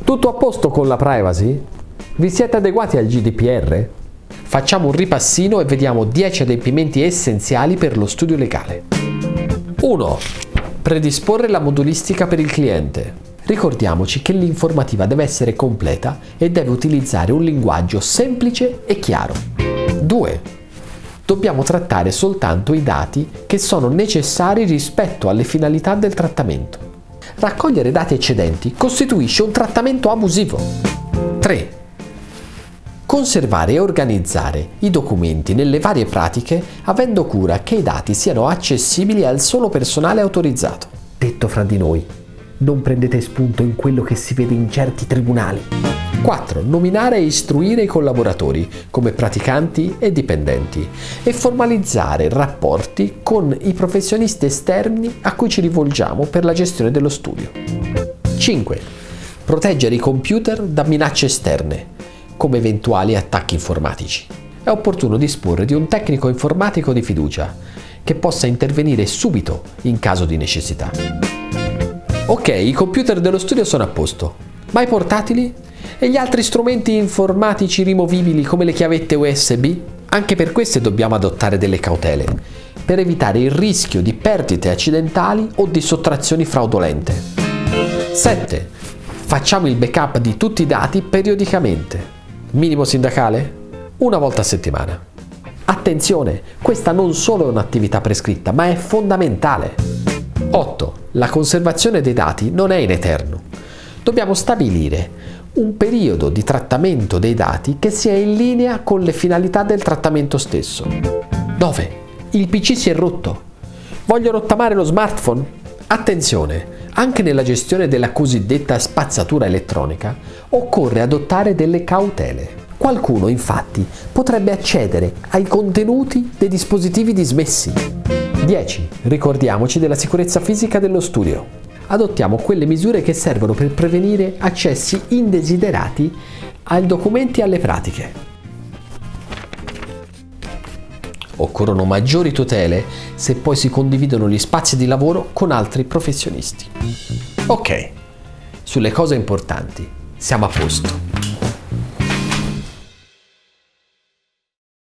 Tutto a posto con la privacy? Vi siete adeguati al GDPR? Facciamo un ripassino e vediamo 10 adempimenti essenziali per lo studio legale. 1. Predisporre la modulistica per il cliente. Ricordiamoci che l'informativa deve essere completa e deve utilizzare un linguaggio semplice e chiaro. 2. Dobbiamo trattare soltanto i dati che sono necessari rispetto alle finalità del trattamento. Raccogliere dati eccedenti costituisce un trattamento abusivo. 3. Conservare e organizzare i documenti nelle varie pratiche avendo cura che i dati siano accessibili al solo personale autorizzato. Detto fra di noi, non prendete spunto in quello che si vede in certi tribunali. 4. Nominare e istruire i collaboratori come praticanti e dipendenti e formalizzare rapporti con i professionisti esterni a cui ci rivolgiamo per la gestione dello studio. 5. Proteggere i computer da minacce esterne, come eventuali attacchi informatici. È opportuno disporre di un tecnico informatico di fiducia che possa intervenire subito in caso di necessità. Ok, i computer dello studio sono a posto, ma i portatili? E gli altri strumenti informatici rimovibili come le chiavette USB? Anche per queste dobbiamo adottare delle cautele, per evitare il rischio di perdite accidentali o di sottrazioni fraudolente. 7. Facciamo il backup di tutti i dati periodicamente. Minimo sindacale? Una volta a settimana. Attenzione, questa non solo è un'attività prescritta, ma è fondamentale. 8. La conservazione dei dati non è in eterno. Dobbiamo stabilire un periodo di trattamento dei dati che sia in linea con le finalità del trattamento stesso. 9. Il PC si è rotto. Voglio rottamare lo smartphone? Attenzione, anche nella gestione della cosiddetta spazzatura elettronica occorre adottare delle cautele. Qualcuno, infatti, potrebbe accedere ai contenuti dei dispositivi dismessi. 10. Ricordiamoci della sicurezza fisica dello studio. Adottiamo quelle misure che servono per prevenire accessi indesiderati ai documenti e alle pratiche. Occorrono maggiori tutele se poi si condividono gli spazi di lavoro con altri professionisti. Ok, sulle cose importanti siamo a posto.